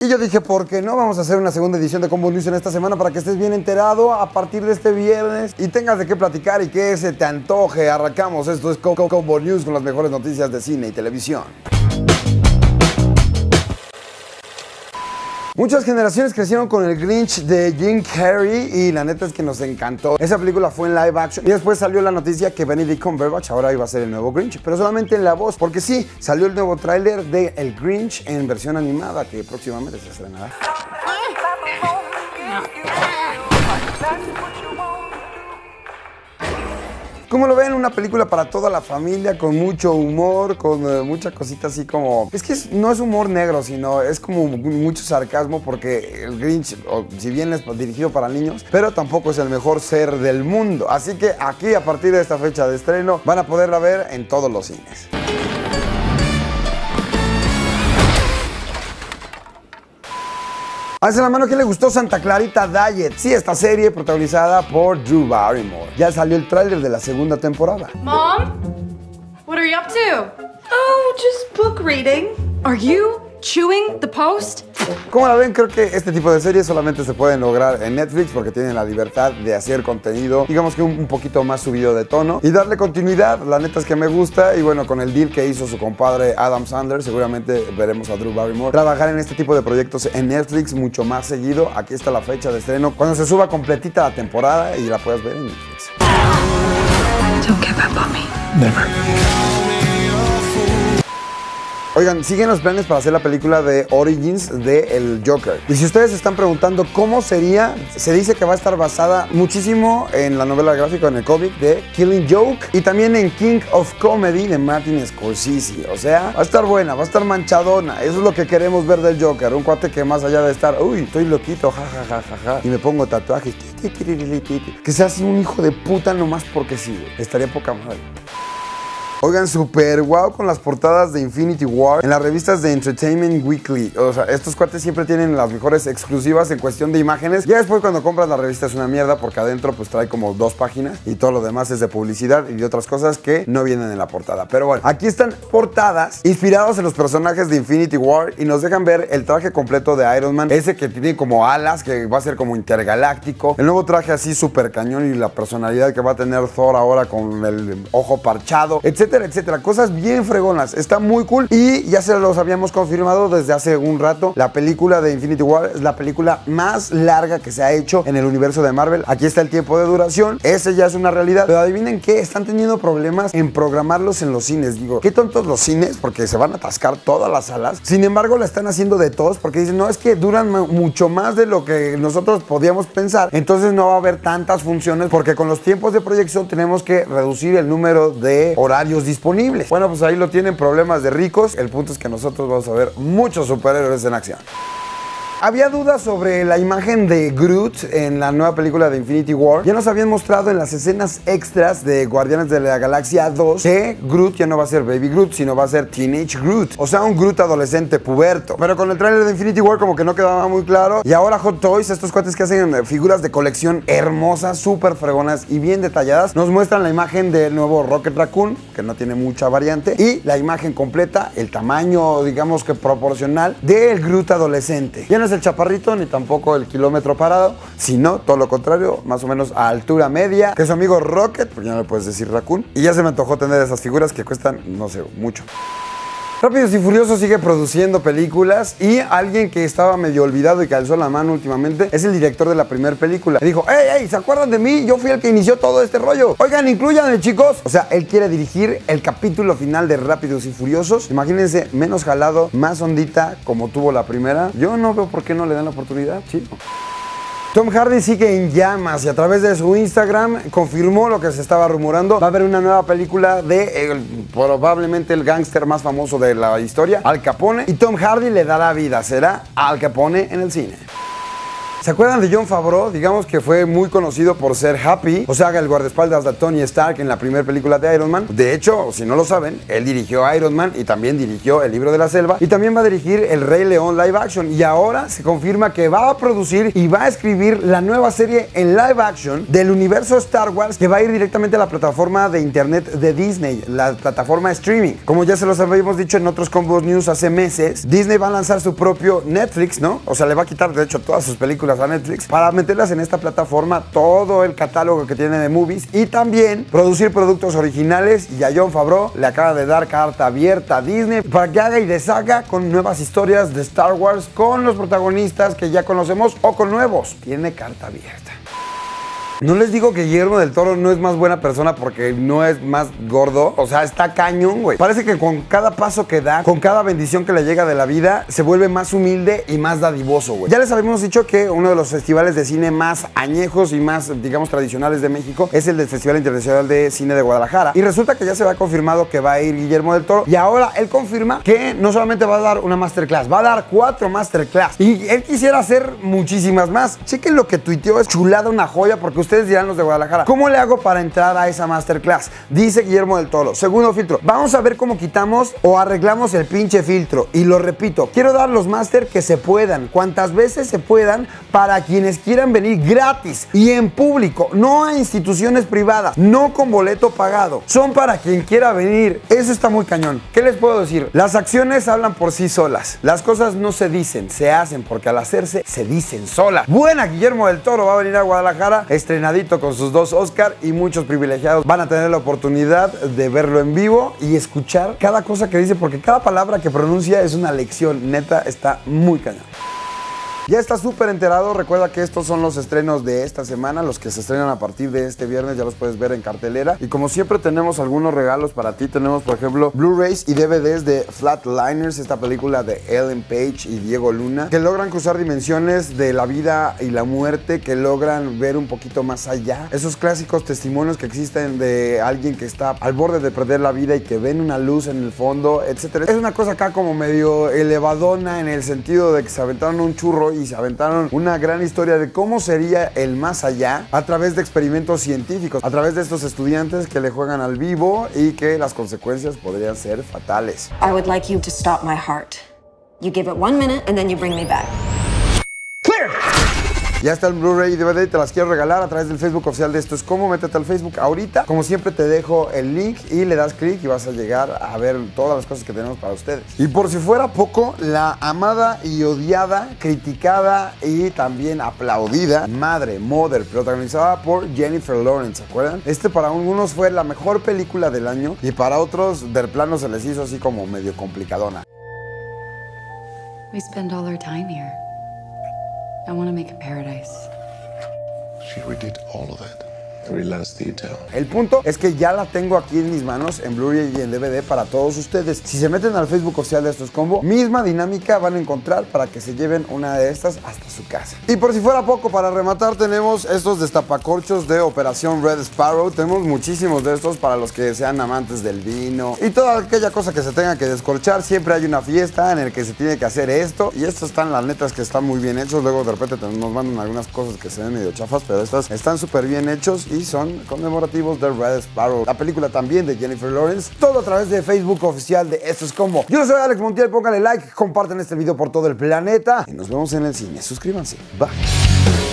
Y yo dije, ¿por qué no? Vamos a hacer una segunda edición de Combo News en esta semana para que estés bien enterado a partir de este viernes y tengas de qué platicar y que se te antoje. Arrancamos, esto es Combo News con las mejores noticias de cine y televisión. Muchas generaciones crecieron con el Grinch de Jim Carrey y la neta es que nos encantó. Esa película fue en live action y después salió la noticia que Benedict Cumberbatch ahora iba a ser el nuevo Grinch, pero solamente en la voz, porque sí, salió el nuevo tráiler de El Grinch en versión animada que próximamente se estrenará. ¿Cómo lo ven? Una película para toda la familia, con mucho humor, con mucha cosita así como... Es que no es humor negro, sino es como mucho sarcasmo porque el Grinch, si bien es dirigido para niños, pero tampoco es el mejor ser del mundo. Así que aquí, a partir de esta fecha de estreno, van a poderla ver en todos los cines. Alza la mano, ¿quién le gustó Santa Clarita Diet? Sí, esta serie protagonizada por Drew Barrymore. Ya salió el tráiler de la segunda temporada. Mom? What are you up to? Oh, just book reading. Are you chewing the post? Como la ven, creo que este tipo de series solamente se pueden lograr en Netflix porque tienen la libertad de hacer contenido, digamos que un poquito más subido de tono y darle continuidad. La neta es que me gusta y bueno, con el deal que hizo su compadre Adam Sandler, seguramente veremos a Drew Barrymore trabajar en este tipo de proyectos en Netflix mucho más seguido. Aquí está la fecha de estreno, cuando se suba completita la temporada y la puedas ver en Netflix. Don't give up on me. Never. Oigan, siguen los planes para hacer la película de Origins de El Joker. Y si ustedes se están preguntando cómo sería, se dice que va a estar basada muchísimo en la novela gráfica, en el cómic de Killing Joke y también en King of Comedy de Martin Scorsese. O sea, va a estar buena, va a estar manchadona. Eso es lo que queremos ver del Joker. Un cuate que más allá de estar, uy, estoy loquito, jajajaja, y me pongo tatuajes, que sea así un hijo de puta nomás porque sí, güey. Estaría poca madre. Oigan, super guau con las portadas de Infinity War en las revistas de Entertainment Weekly. O sea, estos cuates siempre tienen las mejores exclusivas en cuestión de imágenes. Ya después cuando compras la revista es una mierda porque adentro pues trae como 2 páginas y todo lo demás es de publicidad y de otras cosas que no vienen en la portada. Pero bueno, aquí están portadas inspiradas en los personajes de Infinity War y nos dejan ver el traje completo de Iron Man, ese que tiene como alas, que va a ser como intergaláctico, el nuevo traje así súper cañón y la personalidad que va a tener Thor ahora con el ojo parchado, etcétera, etcétera, cosas bien fregonas, está muy cool y ya se los habíamos confirmado desde hace un rato. La película de Infinity War es la película más larga que se ha hecho en el universo de Marvel. Aquí está el tiempo de duración, ese ya es una realidad, pero adivinen qué, están teniendo problemas en programarlos en los cines. Digo, qué tontos los cines porque se van a atascar todas las salas, sin embargo la están haciendo de todos porque dicen, no, es que duran mucho más de lo que nosotros podíamos pensar, entonces no va a haber tantas funciones porque con los tiempos de proyección tenemos que reducir el número de horarios disponibles. Bueno, pues ahí lo tienen, problemas de ricos. El punto es que nosotros vamos a ver muchos superhéroes en acción. Había dudas sobre la imagen de Groot en la nueva película de Infinity War. Ya nos habían mostrado en las escenas extras de Guardianes de la Galaxia 2 que Groot ya no va a ser Baby Groot, sino va a ser Teenage Groot. O sea, un Groot adolescente puberto. Pero con el tráiler de Infinity War como que no quedaba muy claro. Y ahora Hot Toys, estos cuates que hacen figuras de colección hermosas, súper fregonas y bien detalladas, nos muestran la imagen del nuevo Rocket Raccoon, que no tiene mucha variante, y la imagen completa, el tamaño, digamos que proporcional, del Groot adolescente. Ya no es el chaparrito ni tampoco el kilómetro parado, sino todo lo contrario, más o menos a altura media, que su amigo Rocket, porque ya no le puedes decir Raccoon, y ya se me antojó tener esas figuras que cuestan, no sé, mucho. Rápidos y Furiosos sigue produciendo películas y alguien que estaba medio olvidado y que alzó la mano últimamente es el director de la primera película. Le dijo, ¡Ey, ¿se acuerdan de mí? Yo fui el que inició todo este rollo. Oigan, incluyanme, chicos. O sea, él quiere dirigir el capítulo final de Rápidos y Furiosos. Imagínense, menos jalado, más ondita como tuvo la primera. Yo no veo por qué no le dan la oportunidad, chico. Tom Hardy sigue en llamas y a través de su Instagram confirmó lo que se estaba rumorando. Va a haber una nueva película de probablemente el gángster más famoso de la historia, Al Capone, y Tom Hardy le dará vida. Será Al Capone en el cine. ¿Se acuerdan de Jon Favreau? Digamos que fue muy conocido por ser Happy, o sea, el guardaespaldas de Tony Stark en la primera película de Iron Man. De hecho, si no lo saben, él dirigió Iron Man y también dirigió El Libro de la Selva y también va a dirigir El Rey León live action. Y ahora se confirma que va a producir y va a escribir la nueva serie en live action del universo Star Wars, que va a ir directamente a la plataforma de internet de Disney, la plataforma de streaming. Como ya se los habíamos dicho en otros Combos News hace meses, Disney va a lanzar su propio Netflix, ¿no? O sea, le va a quitar de hecho todas sus películas a Netflix para meterlas en esta plataforma, todo el catálogo que tiene de movies y también producir productos originales. Y a Jon Favreau le acaba de dar carta abierta a Disney para que haga y deshaga con nuevas historias de Star Wars con los protagonistas que ya conocemos o con nuevos. Tiene carta abierta. No les digo que Guillermo del Toro no es más buena persona porque no es más gordo. O sea, está cañón, güey. Parece que con cada paso que da, con cada bendición que le llega de la vida, se vuelve más humilde y más dadivoso, güey. Ya les habíamos dicho que uno de los festivales de cine más añejos y más, digamos, tradicionales de México es el del Festival Internacional de Cine de Guadalajara. Y resulta que ya se ha confirmado que va a ir Guillermo del Toro. Y ahora él confirma que no solamente va a dar una masterclass, va a dar 4 masterclass. Y él quisiera hacer muchísimas más. Chequen lo que tuiteó, es chulada, una joya, porque ustedes dirán los de Guadalajara, ¿cómo le hago para entrar a esa masterclass? Dice Guillermo del Toro, segundo filtro, vamos a ver cómo quitamos o arreglamos el pinche filtro. Y lo repito, quiero dar los máster que se puedan, cuantas veces se puedan, para quienes quieran venir gratis y en público, no a instituciones privadas, no con boleto pagado, son para quien quiera venir. Eso está muy cañón. ¿Qué les puedo decir? Las acciones hablan por sí solas, las cosas no se dicen, se hacen, porque al hacerse se dicen solas. Buena, Guillermo del Toro va a venir a Guadalajara estrenadito con sus 2 Oscar y muchos privilegiados van a tener la oportunidad de verlo en vivo y escuchar cada cosa que dice, porque cada palabra que pronuncia es una lección. Neta, está muy cañón. Ya estás súper enterado, recuerda que estos son los estrenos de esta semana, los que se estrenan a partir de este viernes, ya los puedes ver en cartelera. Y como siempre tenemos algunos regalos para ti, tenemos por ejemplo Blu-rays y DVDs de Flatliners, esta película de Ellen Page y Diego Luna, que logran cruzar dimensiones de la vida y la muerte, que logran ver un poquito más allá. Esos clásicos testimonios que existen de alguien que está al borde de perder la vida y que ven una luz en el fondo, etcétera. Es una cosa acá como medio elevadona en el sentido de que se aventaron un churro y se aventaron una gran historia de cómo sería el más allá a través de experimentos científicos, a través de estos estudiantes que le juegan al vivo y que las consecuencias podrían ser fatales. I would like you to stop my heart. You give it 1 minute and then you bring me back. Clear. Ya está el Blu-ray y DVD, te las quiero regalar a través del Facebook oficial de Esto es Como. Métete al Facebook ahorita. Como siempre te dejo el link y le das clic y vas a llegar a ver todas las cosas que tenemos para ustedes. Y por si fuera poco, la amada y odiada, criticada y también aplaudida Mother, protagonizada por Jennifer Lawrence, ¿se acuerdan? Para algunos fue la mejor película del año y para otros del plano se les hizo así como medio complicadona. We spend all our time here. I want to make a paradise. We did all of that. Every last detail. El punto es que ya la tengo aquí en mis manos en Blu-ray y en DVD para todos ustedes. Si se meten al Facebook oficial de Esto es Combo, misma dinámica van a encontrar para que se lleven una de estas hasta su casa. Y por si fuera poco, para rematar tenemos estos destapacorchos de Operación Red Sparrow. Tenemos muchísimos de estos para los que sean amantes del vino y toda aquella cosa que se tenga que descorchar. Siempre hay una fiesta en la que se tiene que hacer esto. Y estos están, las netas, que están muy bien hechos. Luego de repente nos mandan algunas cosas que se ven medio chafas, pero estas están súper bien hechos y son conmemorativos de Red Sparrow. La película también de Jennifer Lawrence. Todo a través de Facebook oficial de Esto es Como. Yo soy Alex Montiel, pónganle like, comparten este video por todo el planeta y nos vemos en el cine. Suscríbanse. Bye.